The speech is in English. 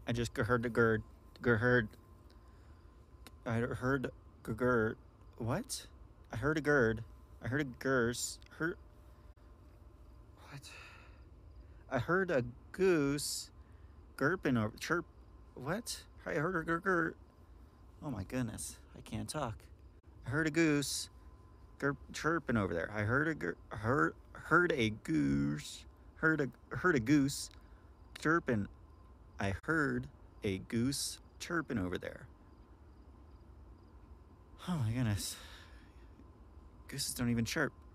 I just heard the gird. Heard. I heard gird. What? I heard a gird. I heard a gurse. Heard. What? I heard a goose chirping over. Chirp. What? I heard a gurgurt. Oh my goodness. I can't talk. I heard a goose chirping over there. I heard heard a goose. Heard a goose chirping. I heard a goose chirping over there. Oh my goodness. Gooses don't even chirp.